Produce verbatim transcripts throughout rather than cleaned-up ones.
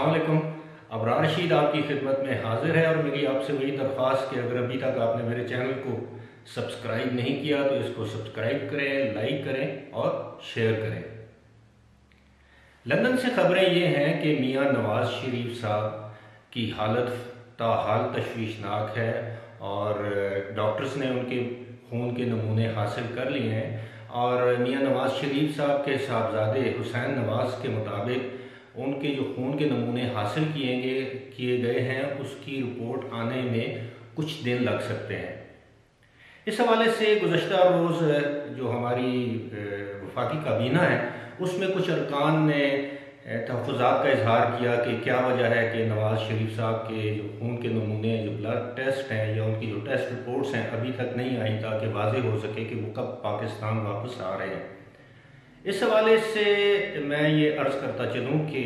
अस्सलाम वालेकुम। अबरार रशीद आपकी खिदमत में हाजिर है और मेरी आपसे वही दरख्वास्त कि अगर अभी तक आपने मेरे चैनल को सब्सक्राइब नहीं किया तो इसको सब्सक्राइब करें, लाइक करें और शेयर करें। लंदन से खबरें ये हैं कि मियां नवाज शरीफ साहब की हालत ताहाल तशवीशनाक है और डॉक्टर्स ने उनके खून के नमूने हासिल कर लिए हैं और मियां नवाज शरीफ साहब के साहबजादे हुसैन नवाज के मुताबिक उनके जो खून के नमूने हासिल किए गए किए गए हैं उसकी रिपोर्ट आने में कुछ दिन लग सकते हैं। इस हवाले से गुज़श्ता रोज़ जो हमारी वफाकी काबीना है उसमें कुछ अरकान ने तहफ़्फ़ुज़ात का इजहार किया कि क्या वजह है कि नवाज शरीफ साहब के जो खून के नमूने जो ब्लड टेस्ट हैं या उनकी जो टेस्ट रिपोर्ट्स हैं अभी तक नहीं आई ताकि वाज़ेह हो सके कि वो कब पाकिस्तान वापस आ रहे हैं। इस हवाले से मैं ये अर्ज़ करता चलूँ कि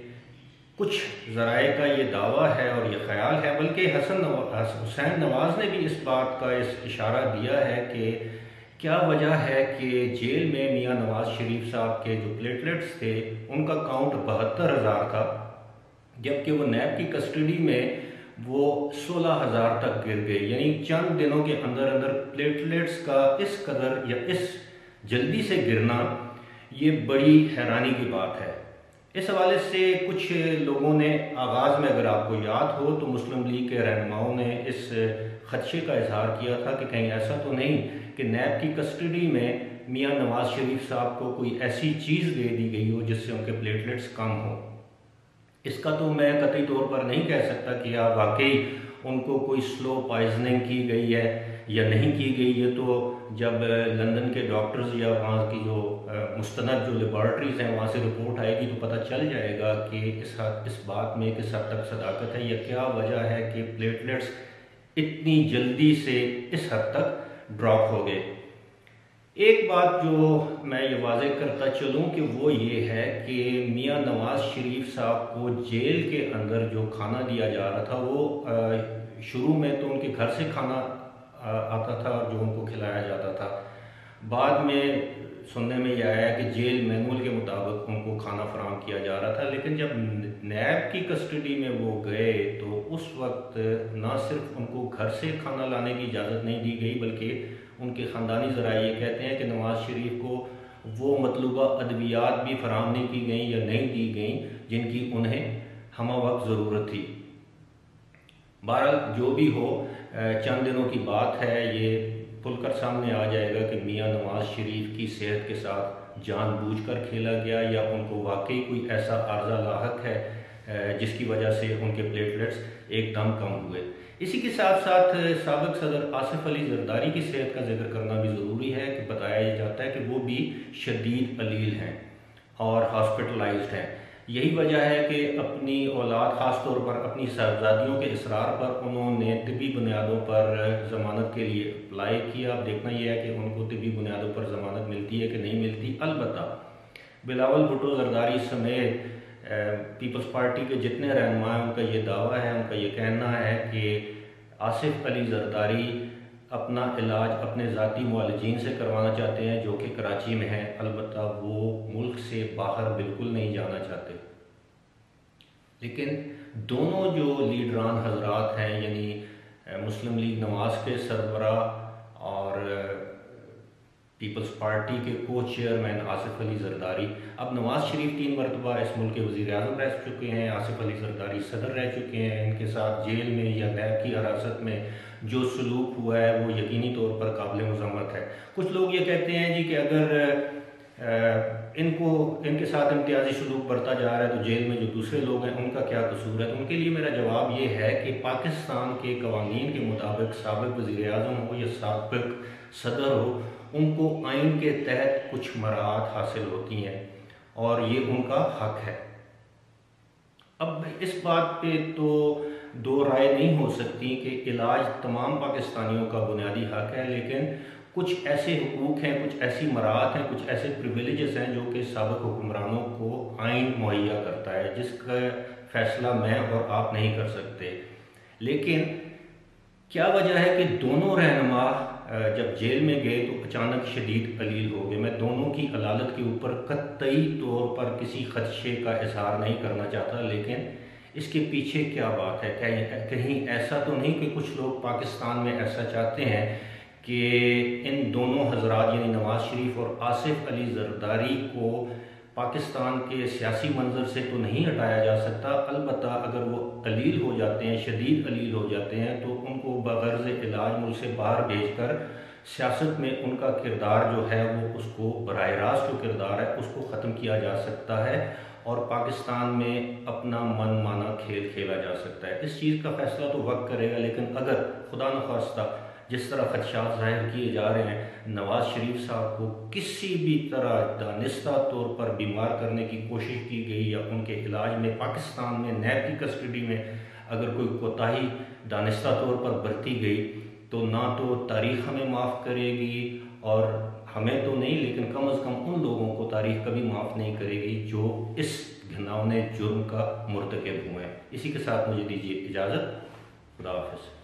कुछ ज़राए का ये दावा है और ये ख्याल है, बल्कि हसन हुसैन नवाज ने भी इस बात का इस इशारा दिया है कि क्या वजह है कि जेल में मियां नवाज शरीफ साहब के जो प्लेटलेट्स थे उनका काउंट बहत्तर हज़ार था, जबकि वो नैब की कस्टडी में वो सोलह हज़ार तक गिर गए। यानी चंद दिनों के अंदर अंदर प्लेटलेट्स का इस कदर या इस जल्दी से गिरना ये बड़ी हैरानी की बात है। इस हवाले से कुछ लोगों ने आगाज़ में, अगर आपको याद हो, तो मुस्लिम लीग के रहनुमाओं ने इस खदशे का इजहार किया था कि कहीं ऐसा तो नहीं कि नैब की कस्टडी में मियां नवाज शरीफ साहब को कोई ऐसी चीज़ दे दी गई हो जिससे उनके प्लेटलेट्स कम हो। इसका तो मैं कतई तौर पर नहीं कह सकता कि या वाकई उनको कोई स्लो पॉइजनिंग की गई है या नहीं की गई है। तो जब लंदन के डॉक्टर्स या वहाँ की जो मुस्तनद जो लेबॉर्ट्रीज़ हैं वहाँ से रिपोर्ट आएगी तो पता चल जाएगा कि इस हद इस बात में किस हद तक सदाकत है या क्या वजह है कि प्लेटलेट्स इतनी जल्दी से इस हद तक ड्रॉप हो गए। एक बात जो मैं ये वाज़ेह करता चलूँ कि वो ये है कि मियां नवाज शरीफ साहब को जेल के अंदर जो खाना दिया जा रहा था वो शुरू में तो उनके घर से खाना आता था और जो उनको खिलाया जाता था। बाद में सुनने में यह आया कि जेल मैनुअल के मुताबिक उनको खाना फराहम किया जा रहा था, लेकिन जब नैब की कस्टडी में वो गए तो उस वक्त ना सिर्फ उनको घर से खाना लाने की इजाज़त नहीं दी गई बल्कि उनके ख़ानदानी ज़राए ये कहते हैं कि नवाज शरीफ को वो मतलूबा अद्वियात भी फराहम नहीं की गई या नहीं दी गई जिनकी उन्हें हम वक्त ज़रूरत थी। बहरहाल जो भी हो, चंद दिनों की बात है, ये खुलकर सामने आ जाएगा कि मियां नवाज शरीफ की सेहत के साथ जानबूझकर खेला गया या उनको वाकई कोई ऐसा आर्जा लाहक है जिसकी वजह से उनके प्लेटलेट्स एकदम कम हुए। इसी के साथ साथ साबिक सदर आसिफ अली जरदारी की सेहत का जिक्र करना भी ज़रूरी है कि बताया जाता है कि वो भी शदीद अलील हैं और हॉस्पिटलाइज्ड हैं। यही वजह है कि अपनी औलाद, ख़ास तौर पर अपनी साहबजादियों के इसरार पर उन्होंने तिबी बुनियादों पर ज़मानत के लिए अप्लाई किया। अब देखना यह है कि उनको तिबी बुनियादों पर ज़मानत मिलती है कि नहीं मिलती। अलबत्ता बिलावल भुट्टो जरदारी समेत पीपल्स पार्टी के जितने रहनुमा हैं उनका ये दावा है, उनका ये कहना है कि आसिफ अली जरदारी अपना इलाज अपने ज़ाती मुआलिजीन से करवाना चाहते हैं जो कि कराची में है। अलबत्ता वो मुल्क से बाहर बिल्कुल नहीं जाना चाहते। लेकिन दोनों जो लीडरान हजरात हैं, यानी मुस्लिम लीग नवाज के सरबरा और पीपल्स पार्टी के को चेयरमैन आसिफ अली जरदारी, अब नवाज शरीफ तीन मरतबा इस मुल्क के वज़ीर आज़म रह चुके हैं, आसिफ अली जरदारी सदर रह चुके हैं। इनके साथ जेल में या नैब की हिरासत में जो सलूक हुआ है वो यकीनी तौर पर काबिल मज़म्मत है। कुछ लोग ये कहते हैं जी कि अगर इनको इनके साथ इम्तियाजी सलूक बरता जा रहा है तो जेल में जो दूसरे लोग हैं उनका क्या कसूर है। तो उनके लिए मेरा जवाब ये है कि पाकिस्तान के कवानीन के मुताबिक साबिक वज़ीर आज़म हो या साबिक सदर हो, उनको आइन के तहत कुछ मराहत हासिल होती हैं और ये उनका हक है। अब इस बात पे तो दो राय नहीं हो सकती कि इलाज तमाम पाकिस्तानियों का बुनियादी हक है, लेकिन कुछ ऐसे हुकूक हैं, कुछ ऐसी मराहत हैं, कुछ ऐसे प्रिविलेजेस हैं जो कि साबिक हुक्मरानों को आइन मुहैया करता है, जिसका फैसला मैं और आप नहीं कर सकते। लेकिन क्या वजह है कि दोनों रहनुमा जब जेल में गए तो अचानक शदीद अलील हो गए। मैं दोनों की अदालत के ऊपर कतई तौर पर किसी खदशे का इजहार नहीं करना चाहता, लेकिन इसके पीछे क्या बात है? कहीं कहीं ऐसा तो नहीं कि कुछ लोग पाकिस्तान में ऐसा चाहते हैं कि इन दोनों हजरात यानी नवाज शरीफ और आसिफ अली जरदारी को पाकिस्तान के सियासी मंजर से तो नहीं हटाया जा सकता, अलबत्ता अगर वो अलील हो जाते हैं, शदीद अलील हो जाते हैं, तो उनको बगर्ज़ इलाज मुल्क से बाहर भेजकर सियासत में उनका किरदार जो है वो उसको बराह रास्त जो किरदार है उसको ख़त्म किया जा सकता है और पाकिस्तान में अपना मन माना खेल खेला जा सकता है। इस चीज़ का फैसला तो वक्त करेगा, लेकिन अगर खुदा न खास्ता जिस तरह खदशात जाहिर किए जा रहे हैं, नवाज शरीफ साहब को किसी भी तरह दानिस्ता तौर पर बीमार करने की कोशिश की गई या उनके इलाज में पाकिस्तान में नैब की कस्टडी में अगर कोई कोताही दानिस्ता तौर पर बरती गई तो ना तो तारीख़ हमें माफ़ करेगी और हमें तो नहीं, लेकिन कम अज़ कम उन लोगों को तारीख़ कभी माफ़ नहीं करेगी जो इस घिनौने जुर्म का मुर्तकिब हुए हैं। इसी के साथ मुझे दीजिए इजाज़त। खुदा हाफ़िज़।